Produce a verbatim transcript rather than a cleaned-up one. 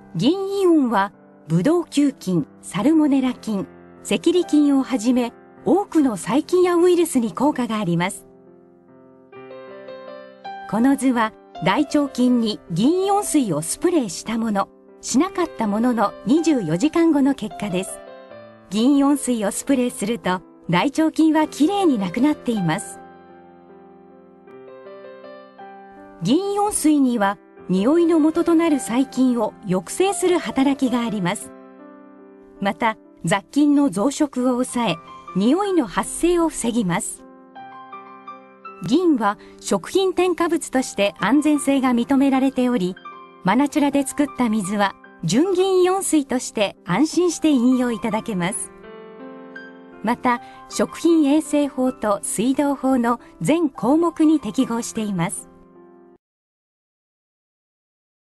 銀イオンはブドウ球菌、サルモネラ菌、赤痢菌をはじめ多くの細菌やウイルスに効果があります。この図は大腸菌に銀イオン水をスプレーしたもの、しなかったもののにじゅうよじかんごの結果です。銀イオン水をスプレーすると大腸菌はきれいになくなっています。銀イオン水には匂いの元となる細菌を抑制する働きがあります。また雑菌の増殖を抑え、匂いの発生を防ぎます。銀は食品添加物として安全性が認められており、マナチュラで作った水は純銀イオン水として安心して飲用いただけます。また食品衛生法と水道法の全項目に適合しています。